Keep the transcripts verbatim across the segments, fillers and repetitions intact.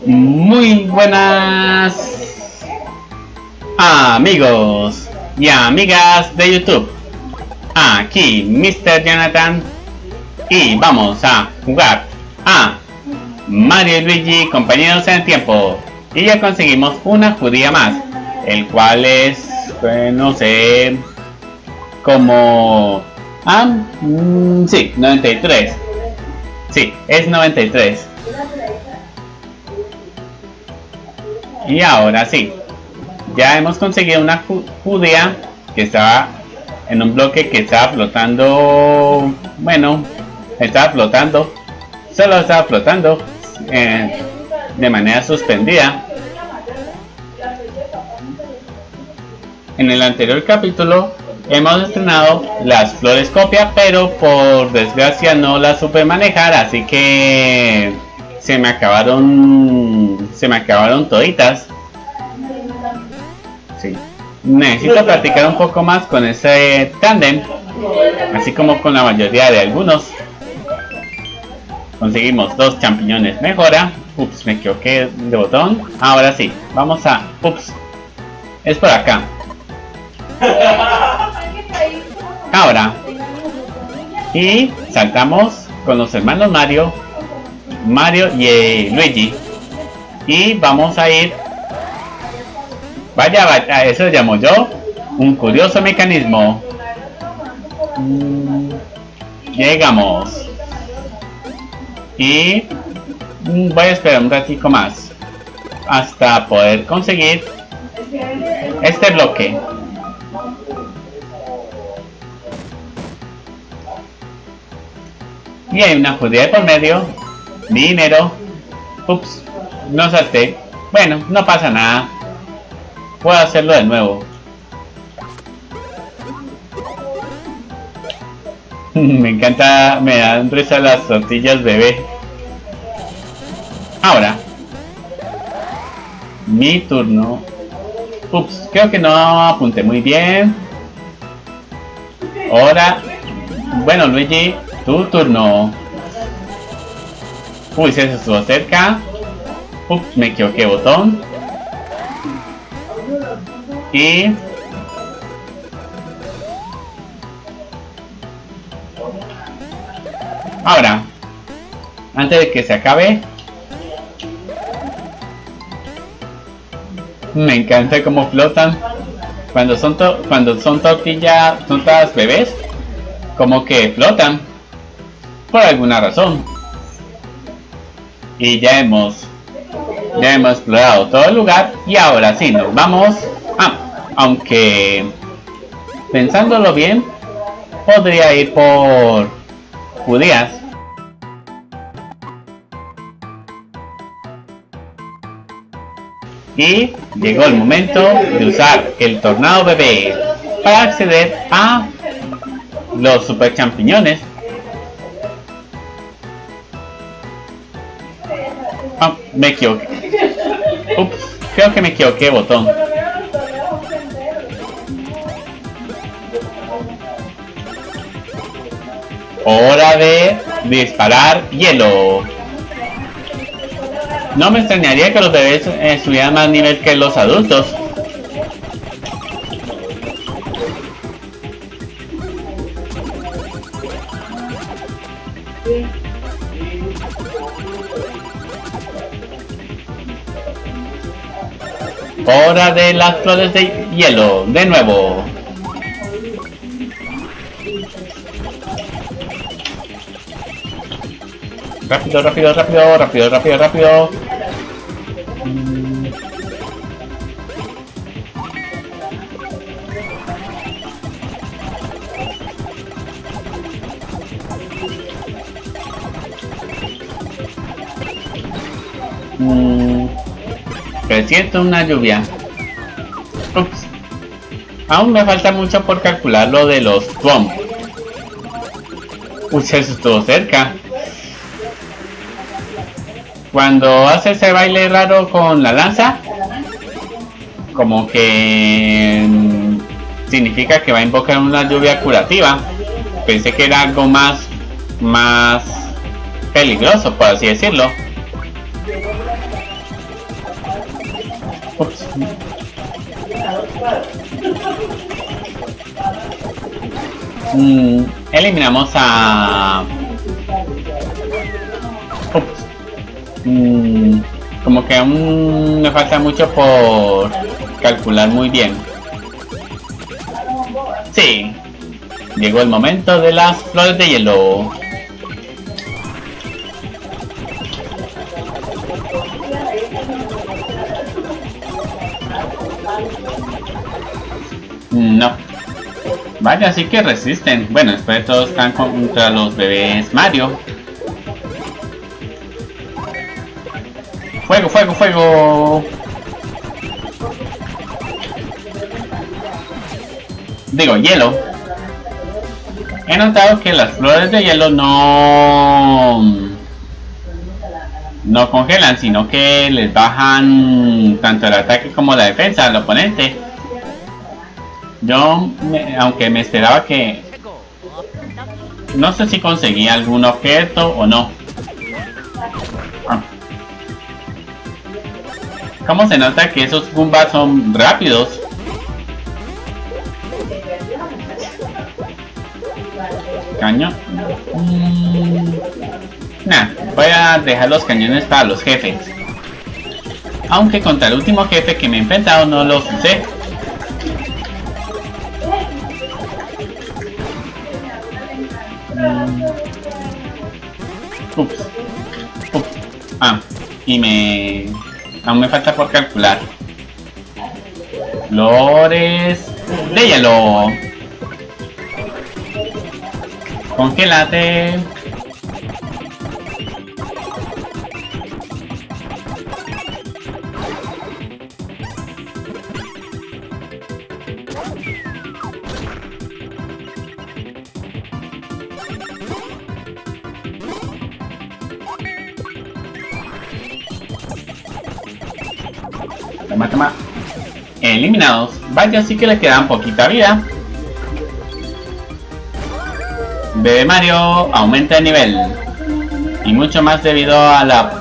Muy buenas amigos y amigas de YouTube. Aquí mister Jonathan y vamos a jugar a Mario y Luigi compañeros en el tiempo. Y ya conseguimos una judía más, el cual es, pues, no sé, como... Ah, mmm, sí, noventa y tres. Sí, es noventa y tres. Y ahora sí, ya hemos conseguido una judía que estaba en un bloque que estaba flotando. Bueno, estaba flotando, solo estaba flotando eh, de manera suspendida. En el anterior capítulo hemos estrenado las flores copia, pero por desgracia no las supe manejar, así que se me acabaron se me acabaron toditas. Sí. Necesito practicar un poco más con ese tándem, así como con la mayoría de algunos. Conseguimos dos champiñones, mejora. Ups, me equivoqué de botón. Ahora sí, vamos a... Ups, es por acá. Ahora, y saltamos con los hermanos Mario Mario y eh, Luigi, y vamos a ir. Vaya, vaya, eso llamo yo un curioso mecanismo. mm, Llegamos y mm, voy a esperar un ratito más hasta poder conseguir este bloque. Y hay una judía por medio. Dinero. Ups, no salté. Bueno, no pasa nada. Puedo hacerlo de nuevo. Me encanta, me dan risa las tortillas bebé. Ahora, mi turno. Ups, creo que no apunté muy bien. Ahora, bueno, Luigi, tu turno. Uy, se estuvo cerca. Ups, me equivoqué botón. Y... ahora, antes de que se acabe, me encanta cómo flotan. Cuando son to cuando son tortillas, son todas bebés, como que flotan por alguna razón. Y ya hemos ya hemos explorado todo el lugar, y ahora sí nos vamos. Ah, aunque pensándolo bien, podría ir por judías. Y llegó el momento de usar el tornado bebé para acceder a los super champiñones. Oh, me equivoqué. Ups, creo que me equivoqué botón. Hora de disparar hielo. No me extrañaría que los bebés eh, subieran más nivel que los adultos. Hora de las flores de hielo, de nuevo. Rápido, rápido, rápido, rápido, rápido, rápido. Mm, presiento una lluvia. Ups. Aún me falta mucho por calcular lo de los Twomp. Uy, eso estuvo cerca. Cuando hace ese baile raro con la lanza, como que mmm, significa que va a invocar una lluvia curativa. Pensé que era algo más más peligroso, por así decirlo. Mm, eliminamos a... Ups. Mm, como que aún me falta mucho por calcular muy bien. Sí. Llegó el momento de las flores de hielo. No. Vaya, sí que resisten. Bueno, después de todo están contra los bebés Mario. Fuego, fuego, fuego. Digo, hielo. He notado que las flores de hielo no... no congelan, sino que les bajan tanto el ataque como la defensa al oponente. Yo, me, aunque me esperaba que... no sé si conseguí algún objeto o no. Ah. ¿Cómo se nota que esos Goombas son rápidos? Cañón. Mm, nah, voy a dejar los cañones para los jefes. Aunque contra el último jefe que me he enfrentado no los usé. Mm. Ups. Ups. Ah, y me... aún me falta por calcular. Flores de hielo. Congélate. Toma, toma. Eliminados. Vaya, sí que le queda poquita vida. Bebé Mario aumenta de nivel. Y mucho más debido a la...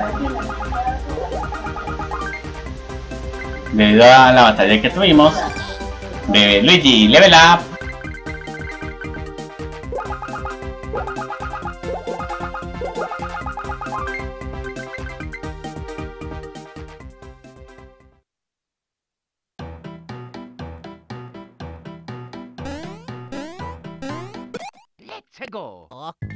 debido a la batalla que tuvimos. Bebé Luigi, level up. Go.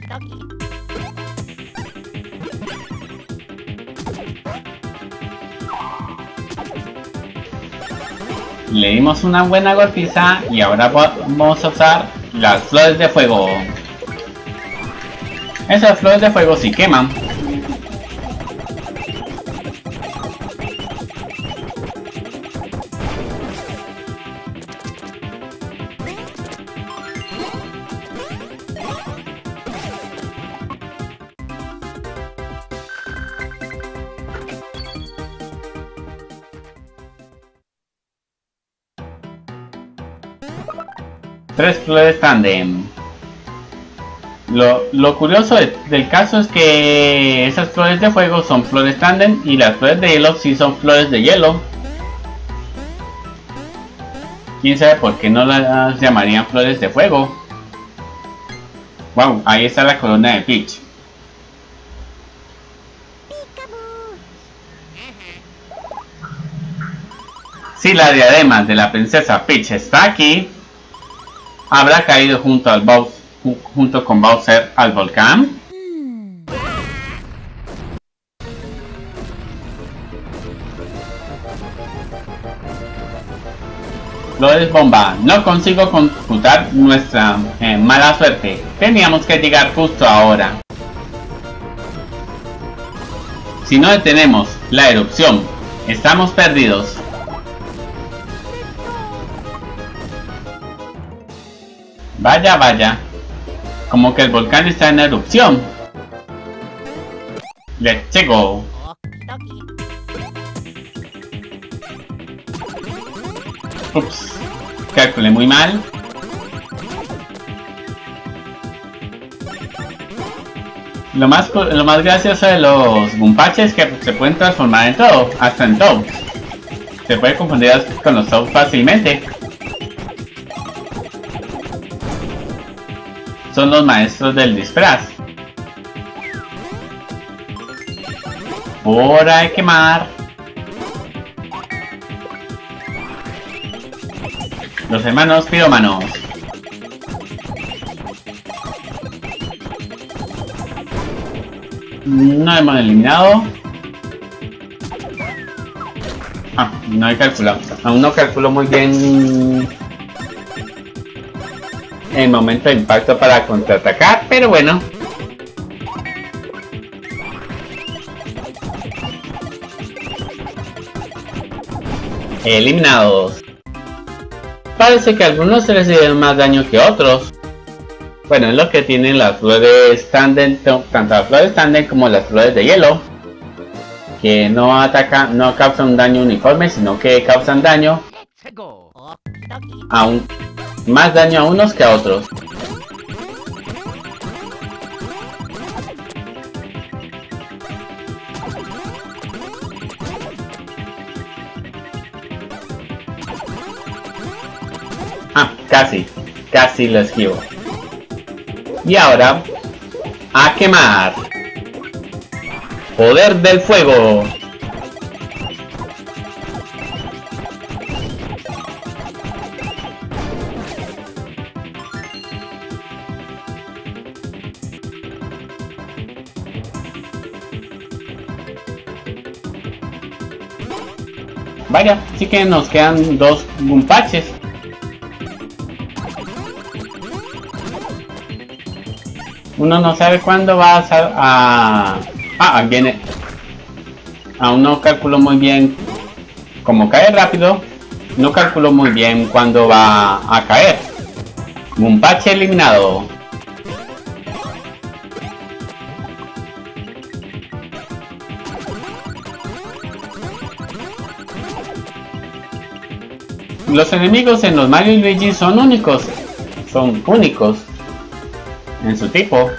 Le dimos una buena golpiza y ahora vamos a usar las flores de fuego. Esas flores de fuego sí queman. Tres flores tandem. Lo, lo curioso de, del caso es que esas flores de fuego son flores tandem y las flores de hielo sí son flores de hielo. Quién sabe por qué no las llamarían flores de fuego. Wow, ahí está la corona de Peach. Si la diadema de la princesa Peach está aquí, ¿habrá caído junto al Bowser, junto con Bowser al volcán? Flores bomba, no consigo computar nuestra eh, mala suerte. Teníamos que llegar justo ahora. Si no detenemos la erupción, estamos perdidos. Vaya, vaya. Como que el volcán está en erupción. Let's go. Ups. Calculé muy mal. Lo más, lo más gracioso de los Goompaches es que se pueden transformar en todo, hasta en todo. Se puede confundir con los Toads fácilmente. Son los maestros del disfraz. Hora de quemar. Los hermanos pirómanos. No hemos eliminado. Ah, no he calculado. Aún no calculo muy bien el momento de impacto para contraatacar, pero bueno. Eliminados. Parece que algunos recibieron más daño que otros. Bueno, es lo que tienen las flores Tandem, tanto las flores Tandem como las flores de hielo, que no atacan, no causan un daño uniforme, sino que causan daño a un, más daño a unos que a otros. Ah, casi, casi lo esquivo. Y ahora, a quemar. Poder del fuego. Vaya, sí que nos quedan dos Goompaches. Uno no sabe cuándo va a... a... Ah, viene. Aún no calculo muy bien. Como cae rápido, no calculo muy bien cuándo va a caer. Goompache eliminado. Los enemigos en los Mario y Luigi son únicos. Son únicos en su tipo,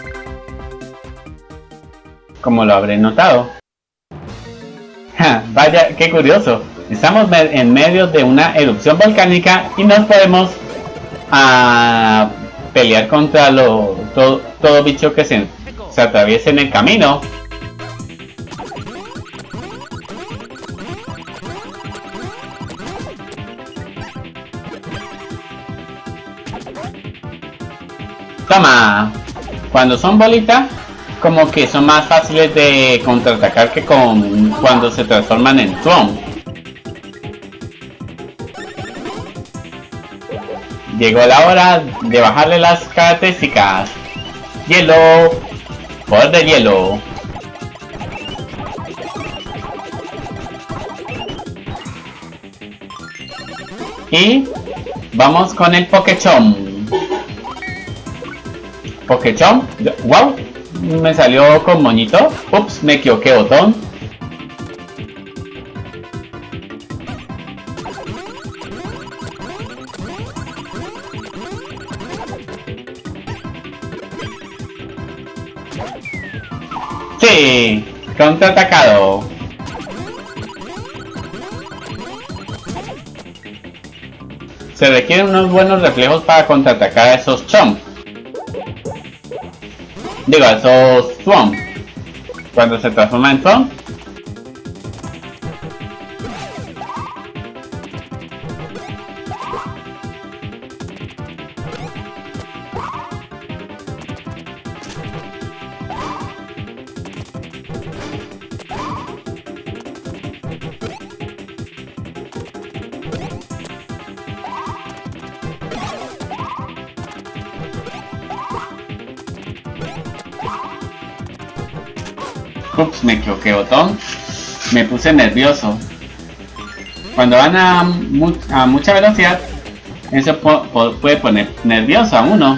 como lo habré notado. Ja, vaya, qué curioso. Estamos en medio de una erupción volcánica y nos podemos a pelear contra lo, todo, todo bicho que se, se atraviese en el camino. Toma. Cuando son bolitas, como que son más fáciles de contraatacar que con cuando se transforman en Thwomp. Llegó la hora de bajarle las características. Hielo. Poder de hielo. Y vamos con el Pokechomp. Pokechomp, wow, me salió con moñito. Ups, me equivoqué botón. Sí, contraatacado. Se requieren unos buenos reflejos para contraatacar a esos Chomp. Digo, a esos Thwomp. Cuando se transforma en Thwomp. Ups, me equivoqué botón. Me puse nervioso. Cuando van a, mu a mucha velocidad, eso po po puede poner nervioso a uno.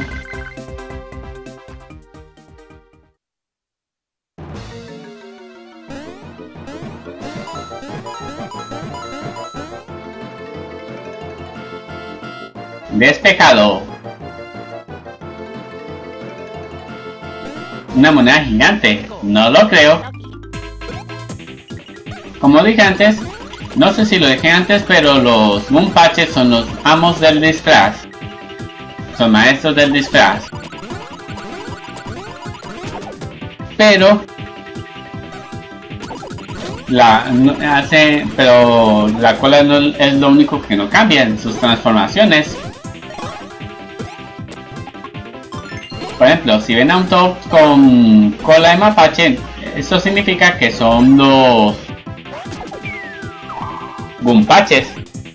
Despejado. Una moneda gigante, no lo creo. Como dije antes, No sé si lo dejé antes, pero los Goompaches son los amos del disfraz. Son maestros del disfraz. Pero la no, hace, pero la cola no es lo único que no cambia en sus transformaciones. Por ejemplo, si ven a un top con cola de mapache, eso significa que son los Goompaches.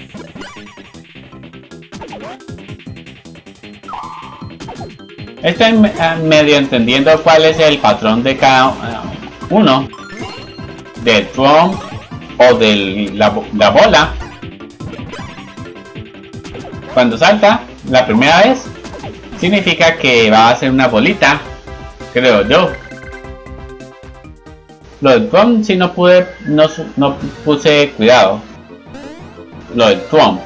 Estoy medio entendiendo cuál es el patrón de cada uno. Del Trump o de la, la bola. Cuando salta la primera vez, significa que va a ser una bolita, creo yo. Lo del Trump si no pude, no, no puse cuidado. Lo del Trump.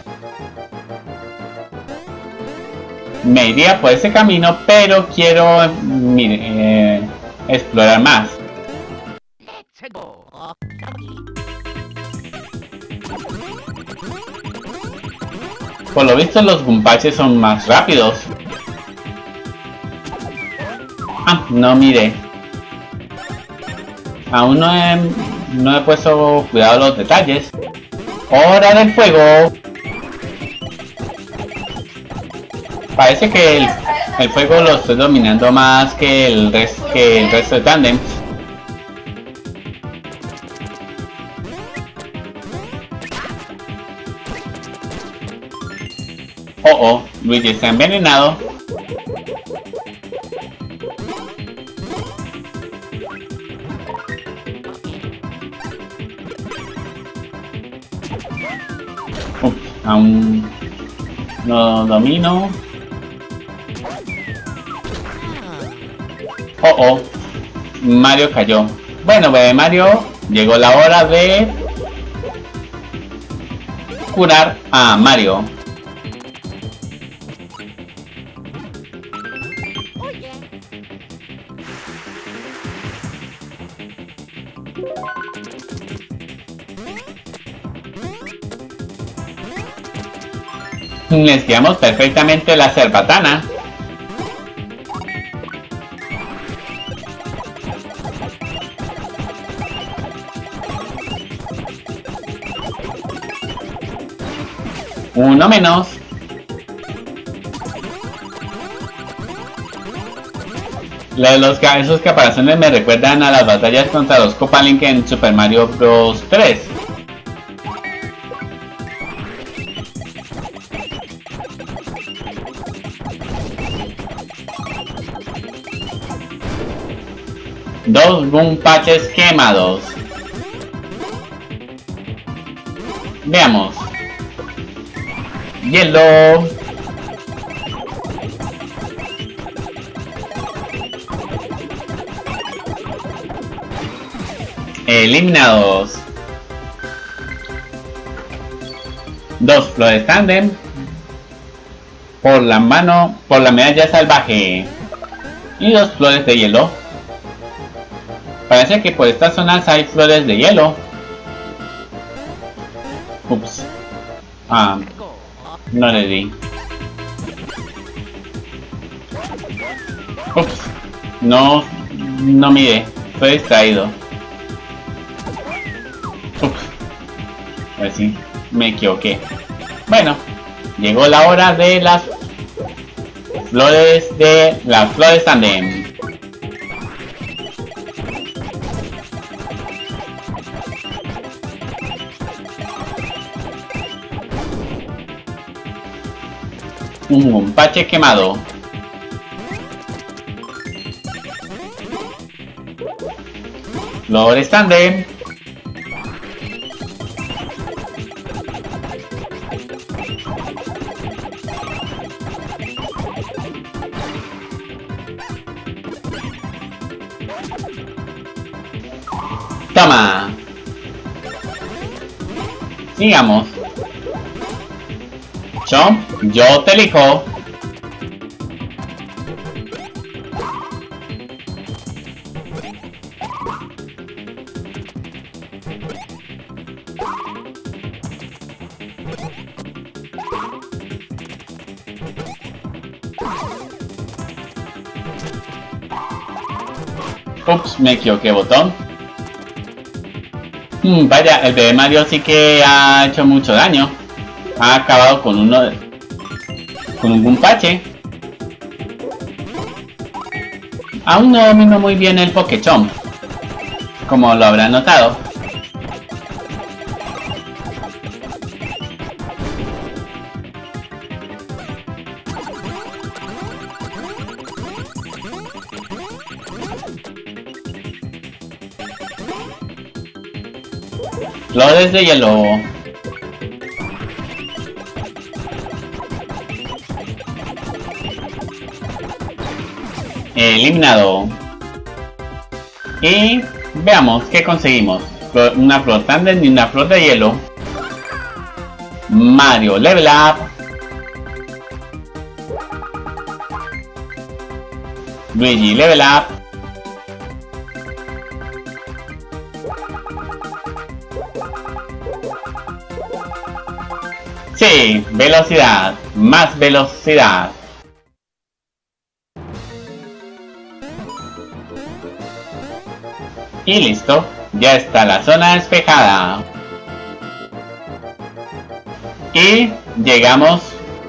Me iría por ese camino, pero quiero mire, eh, explorar más. Por lo visto los Goompaches son más rápidos. Ah, no mire. Aún no he, no he puesto cuidado a los detalles. ¡Hora del fuego! Parece que el, el fuego lo estoy dominando más que el, res, que el resto de tándems. Oh oh, Luigi está envenenado. Uf, aún no domino. Oh oh, Mario cayó. Bueno, bebé Mario, llegó la hora de curar a Mario. Les guiamos perfectamente la cerbatana. Uno menos. La de los esos caparazones me recuerdan a las batallas contra los Copalink en Super Mario Bros. tres. Dos Goompaches quemados. Veamos. Hielo. Eliminados. Dos flores tandem. Por la mano, por la medalla salvaje. Y dos flores de hielo. Parece que por estas zonas hay flores de hielo. Ups. Ah, no le di. Ups. No, no miré. Estoy distraído. Ups. A ver si me equivoqué. Bueno, llegó la hora de las flores de las flores tandem. Un Goompache quemado. Flores tandem. Toma. Sigamos. Chomp, yo te elijo. Ups, me equivoqué botón. Hmm, vaya, el bebé Mario sí que ha hecho mucho daño. Ha acabado con uno de... con un Gunpache. Aún no domino muy bien el Pokechomp, como lo habrán notado. Flores de hielo. Eliminado. Y veamos qué conseguimos. Una flor tandem y una flor de hielo. Mario level up. Luigi level up. Sí, velocidad, más velocidad. Y listo, ya está la zona despejada. Y llegamos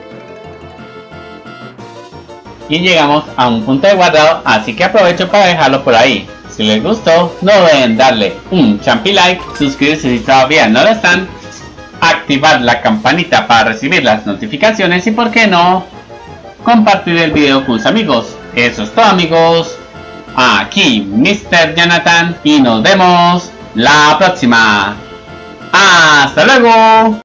Y llegamos a un punto de guardado, así que aprovecho para dejarlo por ahí. Si les gustó, no deben darle un champi like, suscribirse si todavía no lo están, activar la campanita para recibir las notificaciones y por qué no, compartir el video con sus amigos. Eso es todo, amigos. Aquí mister Jonathan y nos vemos la próxima. ¡Hasta luego!